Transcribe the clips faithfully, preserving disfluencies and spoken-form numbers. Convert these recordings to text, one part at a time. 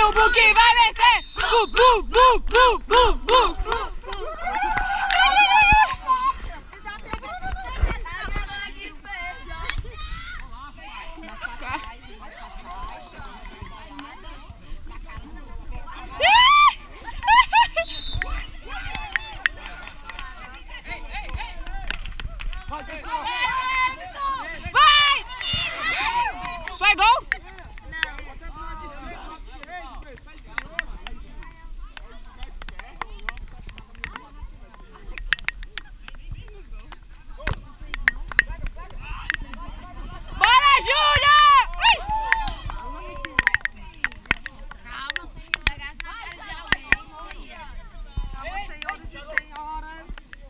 o Buquim vai vencer! Bu, bu, bu, bu, bu, bu. Vai! Foi gol? Bora, Júlia! Calma, sem pegar essa cara de alguém. Calma, senhores e senhoras.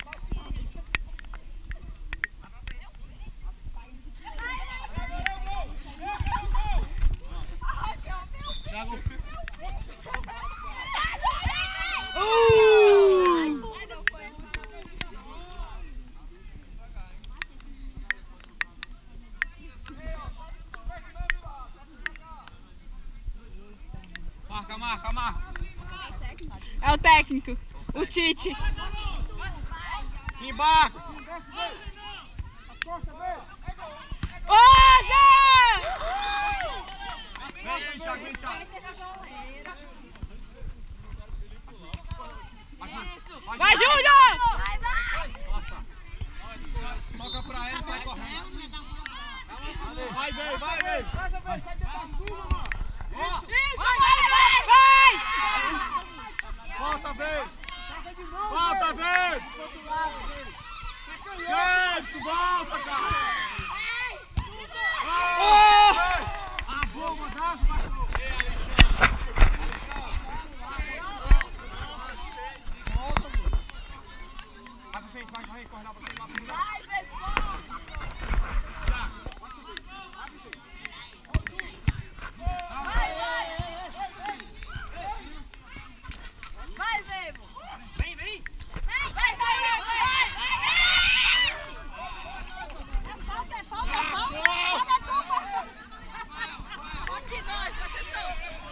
Marca, marca, marca. É o técnico, o Tite. Embarca. Ô, Zé! Vem aí, Thiago, vem, Thiago. Vai, Júlia! Vai, vai! Nossa. Toca pra ela, sai correndo. Vai, vem, vai, vem. Isso, vai, vai, vai! Volta, vem. Volta, vem. Vem, volta, cara. Oh! A bomba, dá, cachorro. Vai pra frente, vai, vai, corre lá pra frente, lá pra frente. Vai, Vai, Vevo! Vem, vem. Vai, vai, vai, vai! É falta, é falta, é falta! Falta é tu, pastor! Aqui nós, presta atenção!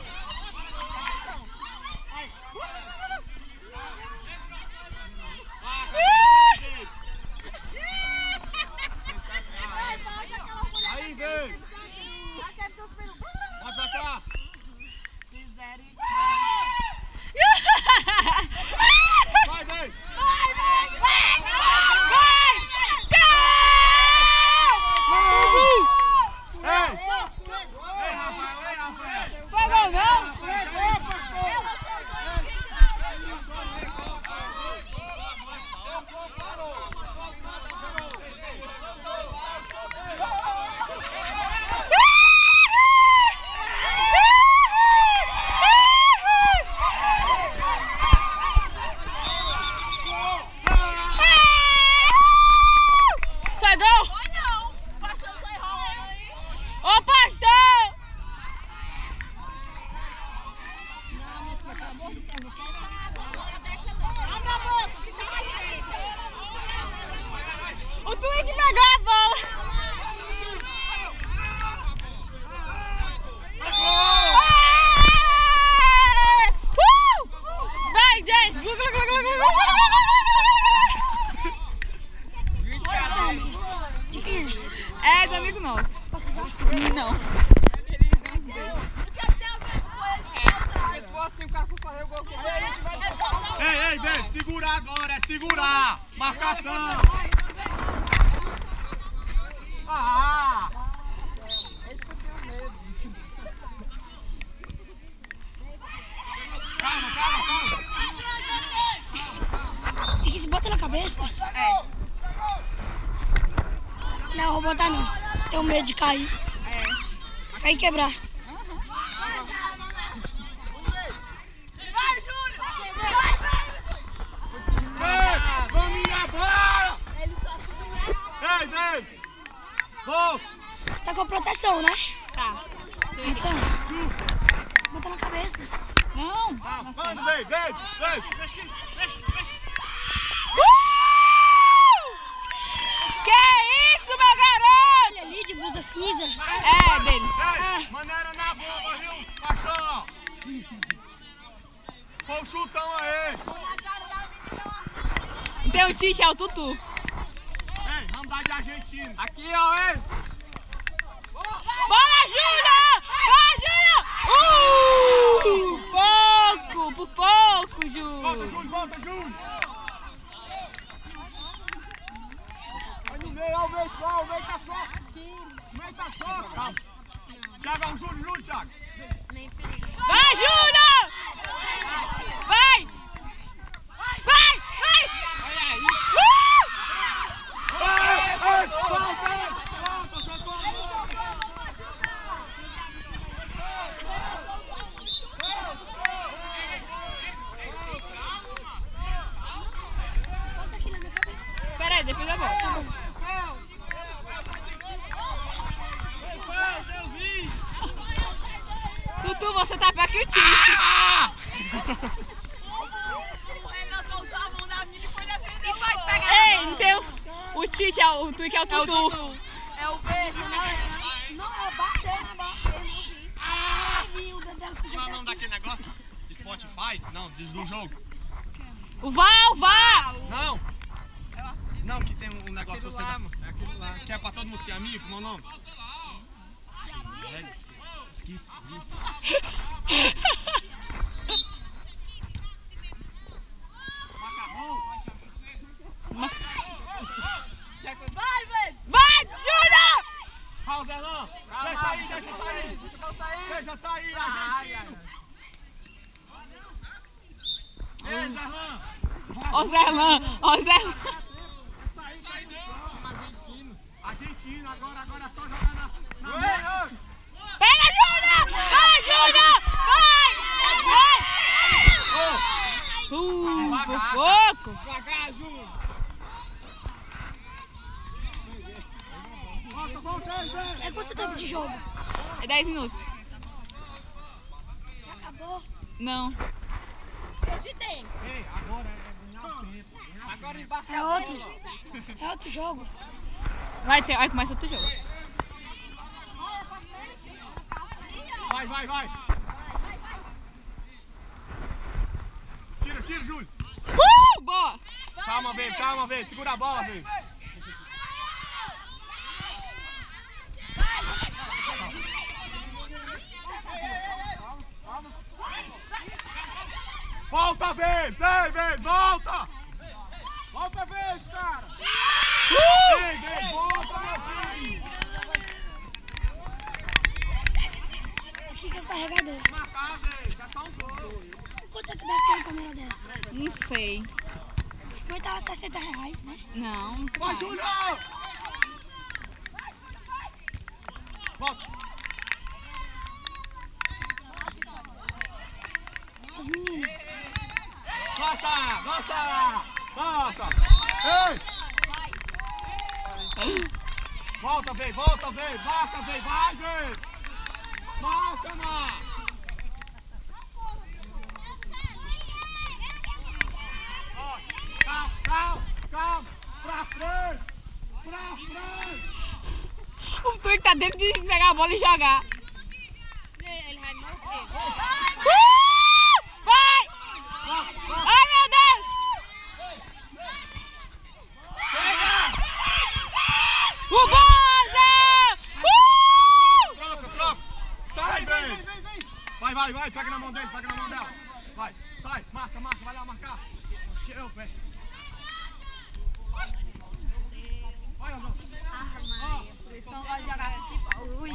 Vai, volta aquela mulher! Aí, vem. Vai, quero teus filhos! Vai pra cá. Vai, vem. Vai, vai, vai! Vai! Ei. Ei, Rafael, ei, Rafael. Foi gol, não? Foi gol? Foi não! O pastor foi rolando aí! Ô, pastor! Não, minha filha, pelo amor de Deus, não quer essa água agora dessa não. Abre a boca, que tá cheio. O Twig pegou a bola! Uh! Vai, gente! Glu, glu, glu, glu, glu, glu, glu, glu. É do amigo nosso. Não. Se for assim, o cara for fazer o gol. Ei, ei, vem. Segurar agora, é segurar. Marcação. Ah! Calma, calma, calma. Tem que se botar na cabeça? É. Não, vou botar não. Tenho medo de cair. É. Cair e quebrar. Vai, Júlio! Vai, vai! Ei, vamos minha bola! Ele só segura. Ei, vem! Volta! Tá com proteção, né? Tá. Então, bota na cabeça. Não. Vamos, Nossa. vem, vem, vem! Uh! Que isso, meu garoto? Olha ali de blusa cinza. É, dele. Ei, maneira na bomba, viu? Pastor! Foi o chutão aí. Tem o Tite, é o Tutu. Ei, vamos dar de argentino. Aqui, ó, ei! Bora, Júnior! Vai, Júnior! Uh! Pouco, por pouco, Volta, Júnior. Júlio, volta, Júlio. Vai no meio, ó, o meio só, o meio tá só. O meio tá só. Calma. Thiago, é o Júlio, Júlio, Thiago. Vai, Júnior! Vai! Vai, vai! Uh! Ei, ei, volta, volta, volta. Bota aqui na minha cabeça. Pera aí, depois eu volto. Tá bom. Tutu, você tá pior que o Tite. Ei, não tem o, o Tite, é o, o Tui que é o Tutu. É o beijo, né? Não, é bater, né? Bater, não vi. Ah, vi o dedo dela. Como é o nome daquele negócio? Spotify? Não, diz do jogo. O Val, Val! Não. Não, que tem um negócio que você lá, dá. mano. É aquilo lá. Que é pra todo mundo ser amigo, como é o nome? É, esqueci. Vai, velho! Vai, Júnior! Rauzelão, deixa aí, deixa sair. Deixa sair, argentino. Ei, Zerlan. Ó Zerlan, ó Zerlan. Argentino, agora, agora é só jogar na... na meia. Pega, Júnior! Vai, Júnior! Vai! Vai! Uh, por pouco. Devagar, Júnior! Volta, volta aí, velho. É quanto tempo de jogo? É dez minutos. Já acabou? Não. Ei, agora é ganhar o tempo. Agora embaixo. É outro. É outro jogo. Vai ter, aí começa outro jogo. Vai, vai, vai. Tira, tira, Júlio. Uh, boa! Calma, velho, calma, velho. Segura a bola, velho. Volta, vez! Ei, vez! Volta! Volta, vez, cara! Uh! Ei, vez! Volta, meu filho! Aqui que é o carregador. Matar, vez! É só um gol! Quanto é que deve ser uma câmera dessa? Não sei. cinquenta a sessenta reais, né? Não, não Vai, vai. Júlio! Volta! Os meninos. Nossa! Nossa! Nossa! Ei! Volta, vem! Volta, vem! Marca, vem! Vai, vem! Marca, mano! Calma, calma, calma! Pra frente! Pra frente! O Tui tá dentro de pegar a bola e jogar. Ele vai morrer. Uh! Vai! Ai, meu Deus! O Boza! Uh! Troca, troca! Sai, vem! Vai, vai, vai! Pega na mão dele, pega na mão dela! Vai, sai! Marca, marca! Vai lá marcar! Acho que eu, velho! Vai, André! Ah, Maria. Por isso que eu não gosto de jogar futebol. Ui.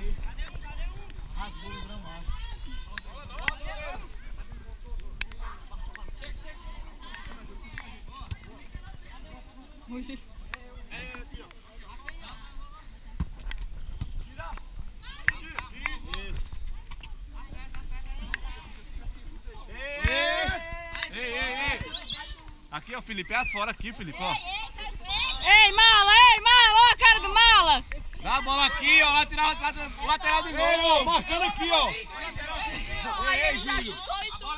Ei, ei, ei! Aqui, ó, Felipe, é fora aqui, Felipe, ó. Ei, Mala! Ei, Mala! Ó a cara do Mala! Dá a bola aqui, ó. Lateral, lateral, lateral do gol. Marcando aqui, ó. Ei, ele já chutou e tudo.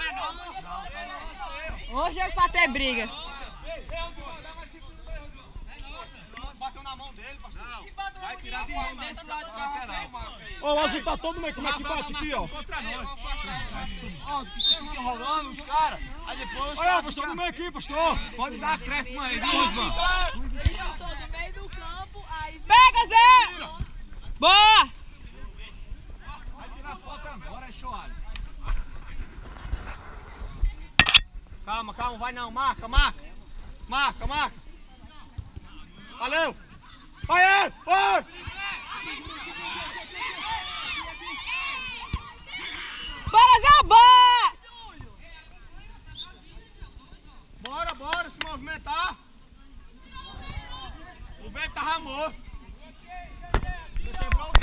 Hoje é pra ter briga. Bateu na mão dele, pastor. Vai tirar de mão desse lado lateral. Ô, Ô, o azul tá todo meio, como é que bate aqui, ó? Ó, fica rolando os caras. Aí depois. Olha, pastor, no meio aqui, pastor. Pode dar acréscimo aí, viu, Osman? Eu tô no meio do campo, aí... Pega, Zé! Boa! Vai tirar foto agora, é chorado. Calma, calma, vai não, marca, marca. Marca, marca. Valeu! Vai, vai!